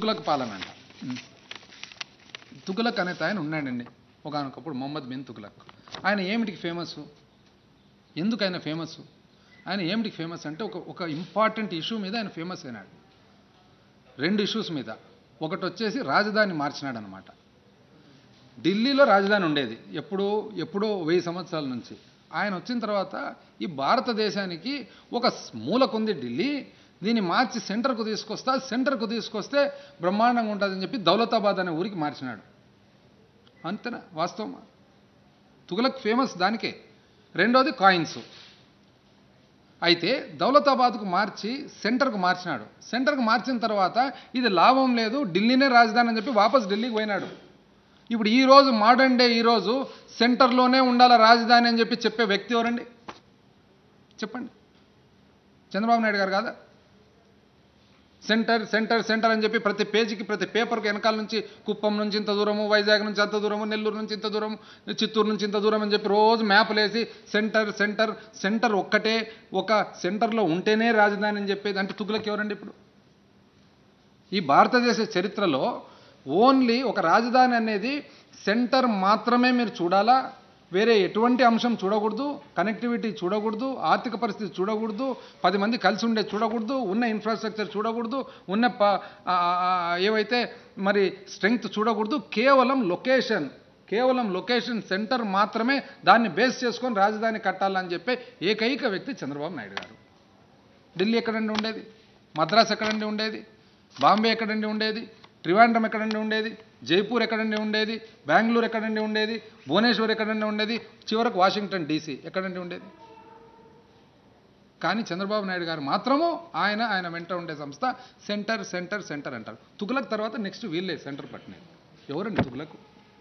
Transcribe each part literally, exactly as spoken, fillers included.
తుగ్లక్ పాలన అంట. తుగ్లక్ అనేది ఆయన ఉన్నాడండి ఒకనొకప్పుడు, మొహమ్మద్ బిన్ తుగ్లక్. ఆయన ఏమిటికి ఫేమస్? ఎందుకు ఆయన ఫేమస్? ఆయన ఏమిటికి ఫేమస్ అంటే ఒక ఒక ఇంపార్టెంట్ ఇష్యూ మీద ఆయన ఫేమస్ అయినాడు. రెండు ఇష్యూస్ మీద. ఒకటి వచ్చేసి రాజధాని మార్చినాడు అనమాట. ఢిల్లీలో రాజధాని ఉండేది ఎప్పుడు ఎప్పుడో వెయ్యి సంవత్సరాల నుంచి. ఆయన వచ్చిన తర్వాత ఈ భారతదేశానికి ఒక మూలకుంది ఢిల్లీ, దీన్ని మార్చి సెంటర్కు తీసుకొస్తా, సెంటర్కు తీసుకొస్తే బ్రహ్మాండంగా ఉంటుందని చెప్పి దౌలతాబాద్ అనే ఊరికి మార్చినాడు. అంతేనా? వాస్తవమా? తుగ్లక్ ఫేమస్ దానికే. రెండోది కాయిన్స్. అయితే దౌలతాబాద్కు మార్చి సెంటర్కు మార్చినాడు. సెంటర్కు మార్చిన తర్వాత ఇది లాభం లేదు, ఢిల్లీనే రాజధాని అని చెప్పి వాపస్ ఢిల్లీకి పోయినాడు. ఇప్పుడు ఈరోజు మోడర్న్ డే ఈరోజు సెంటర్లోనే ఉండాల రాజధాని అని చెప్పి చెప్పే వ్యక్తి ఎవరండి? చెప్పండి. చంద్రబాబు నాయుడు గారు కాదా? సెంటర్ సెంటర్ సెంటర్ అని చెప్పి ప్రతి పేజీకి ప్రతి పేపర్కి వెనకాల నుంచి కుప్పం నుంచి ఇంత దూరము, వైజాగ్ నుంచి అంత దూరము, నెల్లూరు నుంచి ఇంత దూరం, చిత్తూరు నుంచి ఇంత దూరం అని చెప్పి రోజు మ్యాప్లు వేసి సెంటర్ సెంటర్ సెంటర్ ఒక్కటే, ఒక సెంటర్లో ఉంటేనే రాజధాని అని చెప్పేది అంటే తుగ్లక్ ఎవరండి? ఇప్పుడు ఈ భారతదేశ చరిత్రలో ఓన్లీ ఒక రాజధాని అనేది సెంటర్ మాత్రమే మీరు చూడాలా, వేరే ఎటువంటి అంశం చూడకూడదు, కనెక్టివిటీ చూడకూడదు, ఆర్థిక పరిస్థితి చూడకూడదు, పది మంది కలిసి ఉండే చూడకూడదు, ఉన్న ఇన్ఫ్రాస్ట్రక్చర్ చూడకూడదు, ఉన్న ప ఏవైతే మరి స్ట్రెంగ్త్ చూడకూడదు, కేవలం లొకేషన్ కేవలం లొకేషన్ సెంటర్ మాత్రమే దాన్ని బేస్ చేసుకొని రాజధాని కట్టాలని చెప్పే ఏకైక వ్యక్తి చంద్రబాబు నాయుడు గారు. ఢిల్లీ ఎక్కడండి ఉండేది? మద్రాస్ ఎక్కడండి ఉండేది? బాంబే ఎక్కడండి ఉండేది? త్రివాండ్రం ఎక్కడండి ఉండేది? జైపూర్ ఎక్కడండి ఉండేది? బెంగళూరు ఎక్కడండి ఉండేది? భువనేశ్వర్ ఎక్కడండి ఉండేది? చివరకు వాషింగ్టన్ డీసీ ఎక్కడండి ఉండేది? కానీ చంద్రబాబు నాయుడు గారు మాత్రము ఆయన ఆయన వెంట ఉండే సంస్థ సెంటర్ సెంటర్ సెంటర్ అంటారు. తుగ్లక్ తర్వాత నెక్స్ట్ వీళ్ళే సెంటర్ పట్టినది. ఎవరండి తుగ్లక్?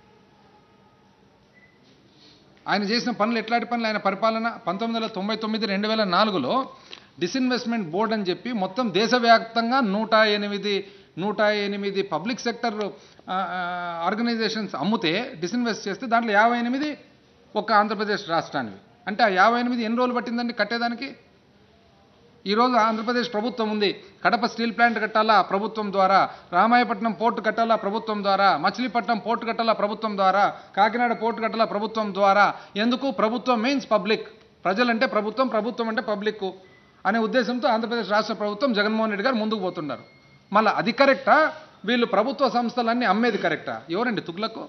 ఆయన చేసిన పనులు ఎట్లాంటి పనులు? ఆయన పరిపాలన పంతొమ్మిది వందల తొంభై తొమ్మిది రెండు వేల నాలుగులో డిస్ఇన్వెస్ట్మెంట్ బోర్డ్ అని చెప్పి మొత్తం దేశవ్యాప్తంగా నూట ఎనిమిది నూట ఎనిమిది పబ్లిక్ సెక్టర్ ఆర్గనైజేషన్స్ అమ్ముతే డిస్ఇన్వెస్ట్ చేస్తే దాంట్లో యాభై ఎనిమిది ఒక ఆంధ్రప్రదేశ్ రాష్ట్రానివి. అంటే ఆ యాభై ఎనిమిది ఎన్ని రోజులు పట్టిందండి కట్టేదానికి? ఈరోజు ఆంధ్రప్రదేశ్ ప్రభుత్వం ఉంది, కడప స్టీల్ ప్లాంట్ కట్టాలా ప్రభుత్వం ద్వారా, రామాయపట్నం పోర్టు కట్టాలా ప్రభుత్వం ద్వారా, మచిలీపట్నం పోర్టు కట్టాలా ప్రభుత్వం ద్వారా, కాకినాడ పోర్టు కట్టాలా ప్రభుత్వం ద్వారా. ఎందుకు? ప్రభుత్వం మీన్స్ పబ్లిక్. ప్రజలంటే ప్రభుత్వం, ప్రభుత్వం అంటే పబ్లిక్ అనే ఉద్దేశంతో ఆంధ్రప్రదేశ్ రాష్ట్ర ప్రభుత్వం జగన్మోహన్ రెడ్డి గారు ముందుకు పోతున్నారు. మళ్ళీ అది కరెక్టా? వీళ్ళు ప్రభుత్వ సంస్థలన్నీ అమ్మేది కరెక్టా? ఎవరండి తుగ్లక్?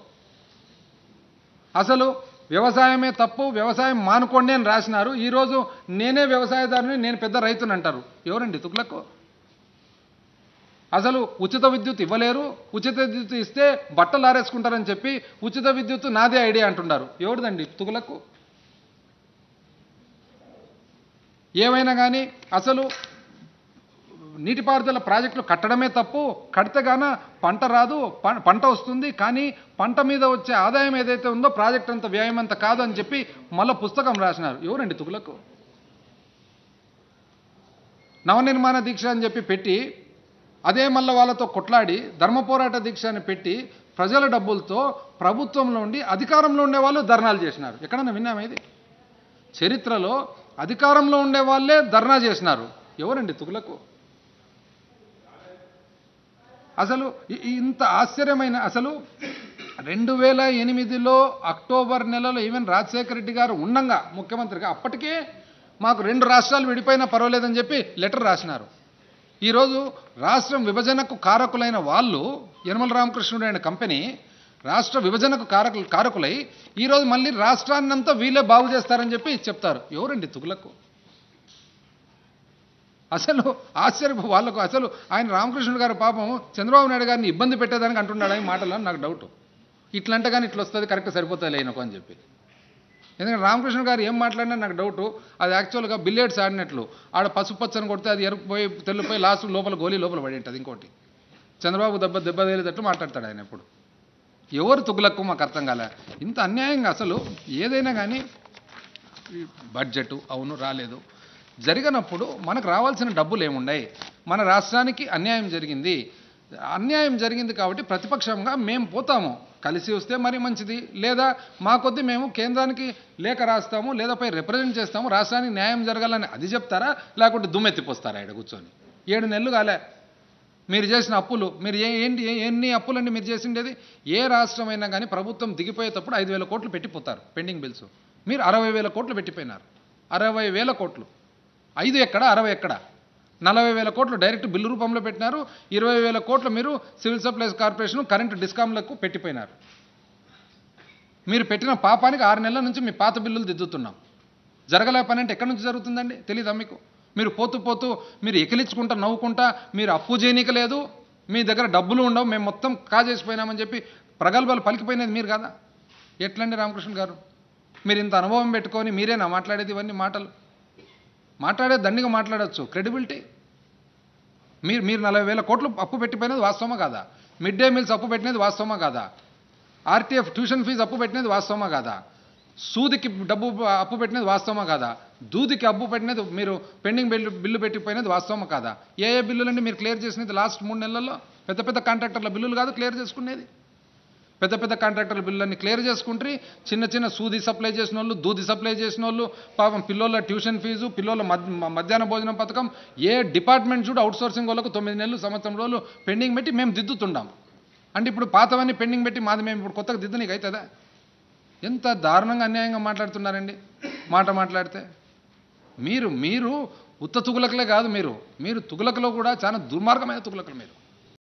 అసలు వ్యవసాయమే తప్పు, వ్యవసాయం మానుకోండి అని రాసినారు. ఈరోజు నేనే వ్యవసాయదారుని, నేను పెద్ద రైతుని అంటారు. ఎవరండి తుగ్లక్? అసలు ఉచిత విద్యుత్ ఇవ్వలేరు, ఉచిత విద్యుత్ ఇస్తే బట్టలు ఆరేసుకుంటారని చెప్పి ఉచిత విద్యుత్ నాదే ఐడియా అంటున్నారు. ఎవరిదండి తుగ్లక్? ఏమైనా కానీ అసలు నీటిపారుదల ప్రాజెక్టులు కట్టడమే తప్పు, కడితే గాన పంట రాదు, పంట వస్తుంది కానీ పంట మీద వచ్చే ఆదాయం ఏదైతే ఉందో ప్రాజెక్ట్ అంత వ్యయం అంత కాదు అని చెప్పి మళ్ళీ పుస్తకం రాసినారు. ఎవరండి తుగ్లక్? నవనిర్మాణ దీక్ష అని చెప్పి పెట్టి అదే మళ్ళీ వాళ్ళతో కొట్లాడి ధర్మ పోరాట దీక్ష అని పెట్టి ప్రజల డబ్బులతో ప్రభుత్వంలో ఉండి అధికారంలో ఉండే వాళ్ళు ధర్నాలు చేసినారు. ఎక్కడన్నా విన్నామా ఇది? చరిత్రలో అధికారంలో ఉండే వాళ్ళే ధర్నా చేసినారు. ఎవరండి తుగ్లక్? అసలు ఇంత ఆశ్చర్యమైన అసలు రెండు వేల ఎనిమిదిలో అక్టోబర్ నెలలో ఈవెన్ రాజశేఖర రెడ్డి గారు ఉండంగా ముఖ్యమంత్రిగా అప్పటికే మాకు రెండు రాష్ట్రాలు విడిపోయినా పర్వాలేదని చెప్పి లెటర్ రాసినారు. ఈరోజు రాష్ట్రం విభజనకు కారకులైన వాళ్ళు యనమల రామకృష్ణుడు అయిన కంపెనీ రాష్ట్ర విభజనకు కారకులు కారకులై ఈరోజు మళ్ళీ రాష్ట్రాన్నంతా వీళ్ళే బాగు చేస్తారని చెప్పి చెప్తారు. ఎవరండి తుగ్లక్? అసలు ఆశ్చర్య వాళ్ళకు అసలు ఆయన రామకృష్ణుడు గారు పాపం చంద్రబాబు నాయుడు గారిని ఇబ్బంది పెట్టేదానికి అంటున్నాడు ఆయన మాటలో. నాకు డౌట్, ఇట్లంటే కానీ ఇట్లా వస్తుంది కరెక్ట్ సరిపోతుంది లేనకు అని చెప్పి. ఎందుకంటే రామకృష్ణ గారు ఏం మాట్లాడినా నాకు డౌటు, అది యాక్చువల్గా బిలియర్డ్స్ ఆడినట్లు ఆడ పసుపు పచ్చని కొడితే అది ఎరుకుపోయి తెల్లిపోయి లాస్ట్ లోపల గోలీ లోపల పడి ఉంటుంది. ఇంకోటి చంద్రబాబు దెబ్బ దెబ్బ తేలేటట్టు మాట్లాడతాడు ఆయన ఎప్పుడు. ఎవరు తుగ్లక్ మాకు అర్థం కాలే. ఇంత అన్యాయంగా అసలు ఏదైనా కానీ బడ్జెట్ అవును రాలేదు, జరిగినప్పుడు మనకు రావాల్సిన డబ్బులు ఏమున్నాయి? మన రాష్ట్రానికి అన్యాయం జరిగింది, అన్యాయం జరిగింది కాబట్టి ప్రతిపక్షంగా మేము పోతాము, కలిసి వస్తే మరి మంచిది, లేదా మా కొద్దీ మేము కేంద్రానికి లేఖ రాస్తాము, లేదా పై రిప్రజెంట్ చేస్తాము, రాష్ట్రానికి న్యాయం జరగాలని అది చెప్తారా, లేకుంటే దుమ్మెత్తిపోస్తారా? ఇక్కడ కూర్చొని ఏడు నెలలు కాలే మీరు చేసిన అప్పులు మీరు ఏ ఏంటి ఏ- ఎన్ని అప్పులండి మీరు చేసిండేది? ఏ రాష్ట్రమైనా కానీ ప్రభుత్వం దిగిపోయేటప్పుడు ఐదు వేల కోట్లు పెట్టిపోతారు పెండింగ్ బిల్స్. మీరు అరవై వేల కోట్లు పెట్టిపోయినారు. అరవై వేల కోట్లు. ఐదు ఎక్కడ, అరవై ఎక్కడ? నలభై వేల కోట్లు డైరెక్ట్ బిల్లు రూపంలో పెట్టినారు. ఇరవై వేల కోట్లు మీరు సివిల్ సప్లైస్ కార్పొరేషన్ కరెంటు డిస్కామ్లకు పెట్టిపోయినారు. మీరు పెట్టిన పాపానికి ఆరు నెలల నుంచి మీ పాత బిల్లులు దిద్దుతున్నాం. జరగలే పని అంటే ఎక్కడి నుంచి జరుగుతుందండి? తెలీదా మీకు? మీరు పోతూ పోతూ మీరు ఎకిలించుకుంటా నవ్వుకుంటా మీరు అప్పు చేయనీక లేదు, మీ దగ్గర డబ్బులు ఉండవు, మేము మొత్తం కాజేసిపోయినామని చెప్పి ప్రగల్భాలు పలికిపోయినది మీరు కదా. ఎట్లండి రామకృష్ణ గారు? మీరు ఇంత అనుభవం పెట్టుకొని మీరేనా మాట్లాడేది ఇవన్నీ మాటలు? మాట్లాడే దండిగా మాట్లాడచ్చు. క్రెడిబిలిటీ. మీరు మీరు నలభై వేల కోట్లు అప్పు పెట్టిపోయినది వాస్తవమా కాదా? మిడ్ డే మీల్స్ అప్పు పెట్టినది వాస్తవమా కాదా? ఆర్టీఎఫ్ ట్యూషన్ ఫీజు అప్పు పెట్టినది వాస్తవమా కాదా? సూదికి డబ్బు అప్పు పెట్టినది వాస్తవమా కాదా? దూదికి అప్పు పెట్టినది మీరు పెండింగ్ బిల్లు బిల్లు పెట్టిపోయినది వాస్తవమా కాదా? ఏ ఏ బిల్లులన్నీ మీరు క్లియర్ చేసినది లాస్ట్ మూడు నెలల్లో? పెద్ద పెద్ద కాంట్రాక్టర్ల బిల్లులు కాదు క్లియర్ చేసుకునేది. పెద్ద పెద్ద కాంట్రాక్టర్ల బిల్లులన్నీ క్లియర్ చేసుకుంటే చిన్న చిన్న సూది సప్లై చేసిన వాళ్ళు, దూది సప్లై చేసిన వాళ్ళు, పాపం పిల్లోళ్ళ ట్యూషన్ ఫీజు, పిల్లోళ్ళ మధ్యాహ్న భోజనం పథకం, ఏ డిపార్ట్మెంట్ చూడు అవుట్ సోర్సింగ్ వాళ్ళకు తొమ్మిది నెలలు సంవత్సరం రోజులు పెండింగ్ పెట్టి మేము దిద్దుతుంటాం. అంటే ఇప్పుడు పాతవన్నీ పెండింగ్ పెట్టి మాది మేము ఇప్పుడు కొత్తగా దిద్దనీకి అవుతుందా? ఎంత దారుణంగా అన్యాయంగా మాట్లాడుతున్నారండి మాట మాట్లాడితే. మీరు మీరు ఉత్త తుగులకలే కాదు, మీరు మీరు తుగులకలో కూడా చాలా దుర్మార్గమైన తుగులకలు మీరు.